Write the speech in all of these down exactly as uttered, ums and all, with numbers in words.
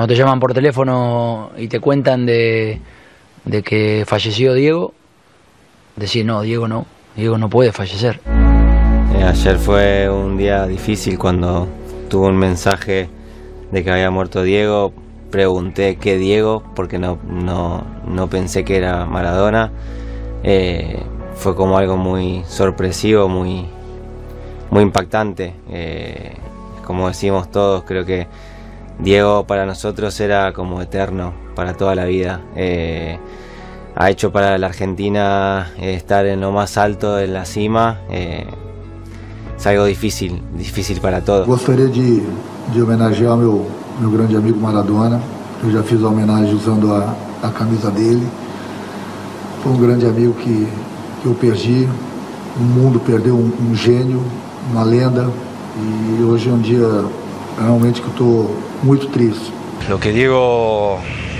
Cuando te llaman por teléfono y te cuentan de, de que falleció Diego, decir no, Diego no, Diego no puede fallecer. Eh, ayer fue un día difícil cuando tuve un mensaje de que había muerto Diego. Pregunté qué Diego, porque no, no, no pensé que era Maradona. Eh, fue como algo muy sorpresivo, muy, muy impactante. Eh, como decimos todos, creo que Diego para nosotros era como eterno, para toda la vida. Eh, ha hecho para la Argentina eh, estar en lo más alto, en la cima. Eh, es algo difícil, difícil para todos. Gostaria de, de homenagear meu, meu grande amigo Maradona. Eu já fiz a homenagem usando a, a camisa dele. Foi um grande amigo que, que eu perdi. O mundo perdeu um, um gênio, uma lenda. E hoje é um dia realmente que eu estou muito triste. Lo que Diego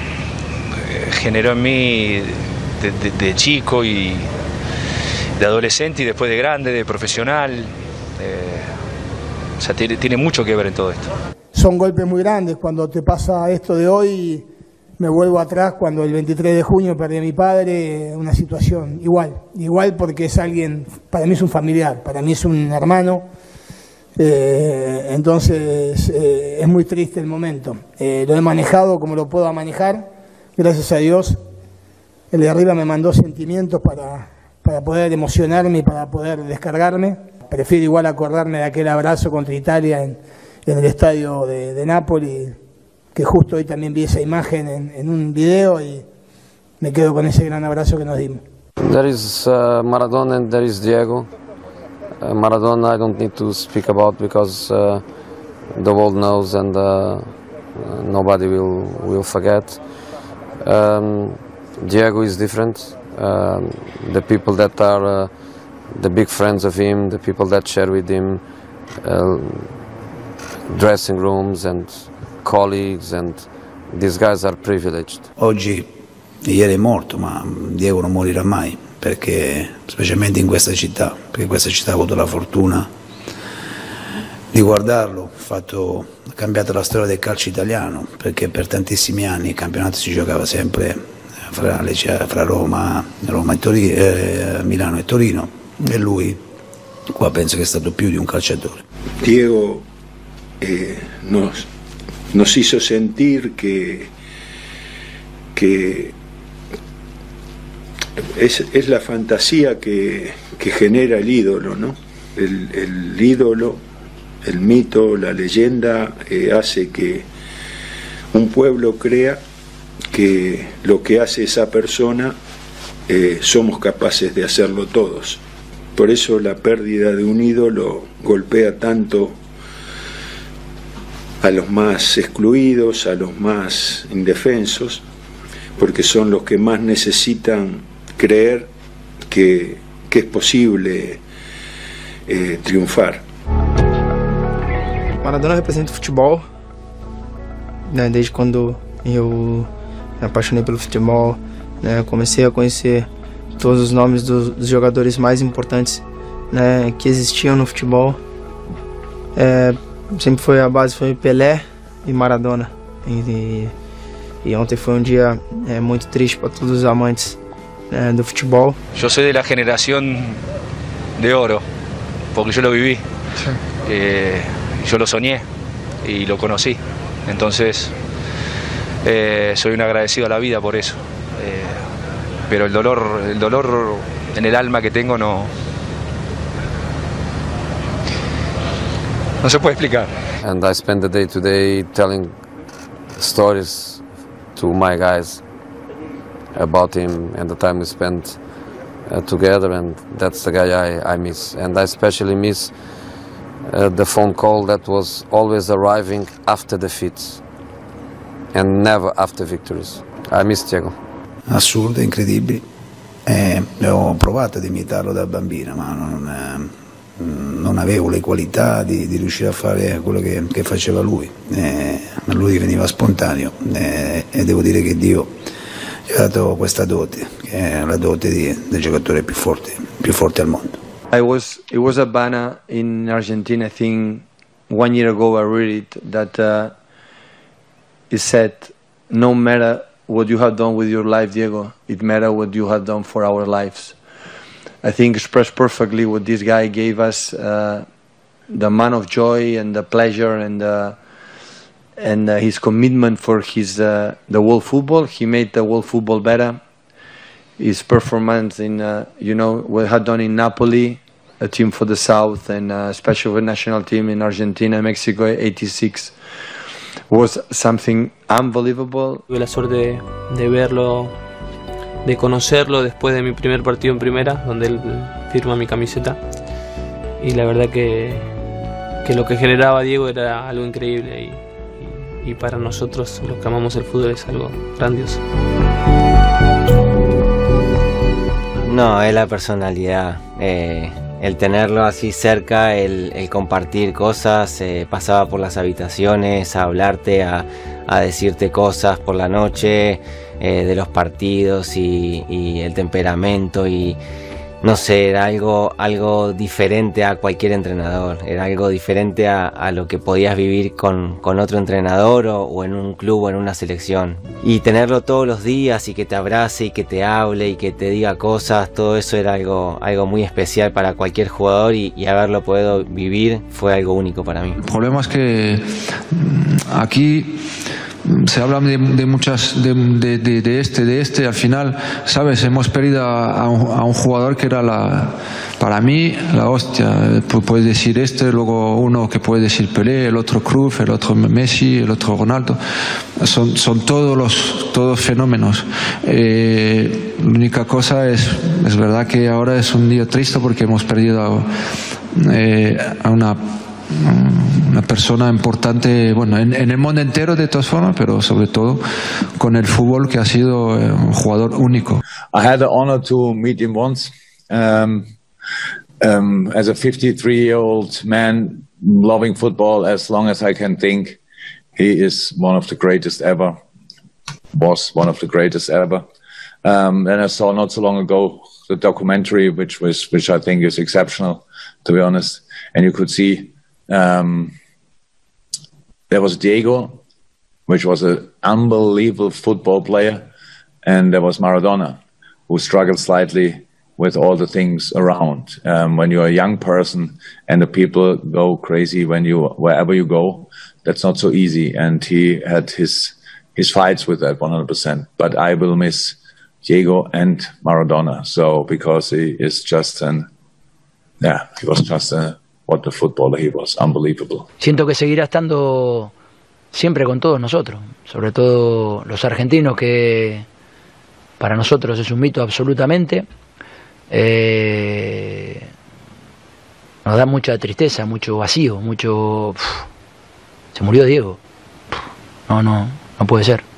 generó en mí de, de, de chico y de adolescente y después de grande, de profesional, eh, o sea, tiene, tiene mucho que ver en todo esto. Son golpes muy grandes. Cuando te pasa esto de hoy, me vuelvo atrás cuando el veintitrés de junio perdí a mi padre, una situación igual, igual porque es alguien, para mí es un familiar, para mí es un hermano, eh, entonces eh, es muy triste el momento. Eh, lo he manejado como lo puedo manejar, gracias a Dios. El de arriba me mandó sentimientos para, para poder emocionarme y para poder descargarme. Prefiero igual acordarme de aquel abrazo contra Italia en, en el estadio de, de Nápoles, que justo hoy también vi esa imagen en, en un video y me quedo con ese gran abrazo que nos dimos. There is uh, Maradona and there is Diego. Uh, Maradona I don't need to speak about because uh, the world knows and uh, nobody will, will forget. Um, Diego is different. Um, the people that are uh, the big friends of him, the people that share with him, uh, dressing rooms and colleagues, and these guys are privileged. Oggi, ieri è morto, ma Diego non morirà mai, perché specialmente in questa città, perché questa città ha avuto la fortuna di guardarlo, ha fatto, ha cambiato la storia del calcio italiano, perché per tantissimi anni il campionato si giocava sempre fra, le, fra Roma, Roma e Torino, eh, Milano e Torino, e lui qua penso che è stato più di un calciatore. Diego eh, nos, nos hizo sentir que, que es, es la fantasía que, que genera el ídolo, ¿no? El, el ídolo, el mito, la leyenda eh, hace que un pueblo crea que lo que hace esa persona eh, somos capaces de hacerlo todos. Por eso la pérdida de un ídolo golpea tanto a los más excluidos, a los más indefensos, porque son los que más necesitan creer que, que es posible eh, triunfar. Maradona representa o futebol, né, desde quando eu me apaixonei pelo futebol, né, comecei a conhecer todos os nomes dos, dos jogadores mais importantes, né, que existiam no futebol. É, sempre foi a base, foi Pelé e Maradona. E, e ontem foi um dia é, muito triste para todos os amantes é, do futebol. Eu sou de la generación de oro, porque yo lo viví. Sí. Eh, yo lo soñé y lo conocí. Entonces, eh, soy un agradecido a la vida por eso. Eh, pero el dolor, el dolor en el alma que tengo no, no se puede explicar. And I spend the day to day telling stories to my guys about him and the time we spent uh, together, and that's the guy I, I miss. And I especially miss uh, the phone call that was always arriving after defeats and never after victories. I miss Diego. Assurde, incredibili. Eh, ho provato ad imitarlo da bambino, ma non, eh, non avevo le qualità di, di riuscire a fare quello che, che faceva lui. Eh, a lui veniva spontaneo eh, e devo dire che Dio gli ha dato questa dote, che è la dote di, del giocatore più forte, più forte al mondo. I was, it was Habana in Argentina, I think one year ago I read it, that uh, he said, no matter what you have done with your life, Diego, it matters what you have done for our lives. I think expressed perfectly what this guy gave us, uh, the amount of joy and the pleasure and the, and uh, his commitment for his uh, the world football. He made the world football better. His performance in, uh, you know, what he had done in Napoli, a team for the South, and uh, especially the national team in Argentina, Mexico, eighty-six, was something unbelievable. Tuve la suerte de, de verlo, de conocerlo después de mi primer partido en primera, donde él firma mi camiseta. Y la verdad que, que lo que generaba Diego era algo increíble. Y, y para nosotros, los que amamos el fútbol, es algo grandioso. No, es la personalidad, eh, el tenerlo así cerca, el, el compartir cosas, eh, pasaba por las habitaciones a hablarte, a, a decirte cosas por la noche, eh, de los partidos y, y el temperamento y no sé, era algo, algo diferente a cualquier entrenador, era algo diferente a, a lo que podías vivir con, con otro entrenador o, o en un club o en una selección. Y tenerlo todos los días y que te abrace y que te hable y que te diga cosas, todo eso era algo, algo muy especial para cualquier jugador y, y haberlo podido vivir fue algo único para mí. El problema es que aquí se habla de, de muchas de, de, de, de este de este al final, sabes, hemos perdido a, a, un, a un jugador que era la para mí la hostia. Puedes decir este, luego uno que puede decir Pelé, el otro Cruyff, el otro Messi, el otro Ronaldo, son, son todos los todos fenómenos. Eh, la única cosa es es verdad que ahora es un día triste porque hemos perdido a, eh, a una una persona importante, bueno, en, en el mundo entero de todas formas, pero sobre todo con el fútbol, que ha sido eh, un jugador único. I had the honor to meet him once um, um, as a fifty-three-year-old man loving football as long as I can think. He is one of the greatest ever, was one of the greatest ever. Um, and I saw not so long ago the documentary, which was, which I think is exceptional, to be honest, and you could see Um, there was Diego, which was an unbelievable football player, and there was Maradona, who struggled slightly with all the things around. Um, when you're a young person and the people go crazy when you wherever you go, that's not so easy. And he had his his fights with that one hundred percent. But I will miss Diego and Maradona, so because he is just an yeah, he was just a what the footballer he was, unbelievable. Siento que seguirá estando siempre con todos nosotros, sobre todo los argentinos, que para nosotros es un mito absolutamente. Eh, nos da mucha tristeza, mucho vacío, mucho... Uf, se murió Diego. Uf, no, no, no puede ser.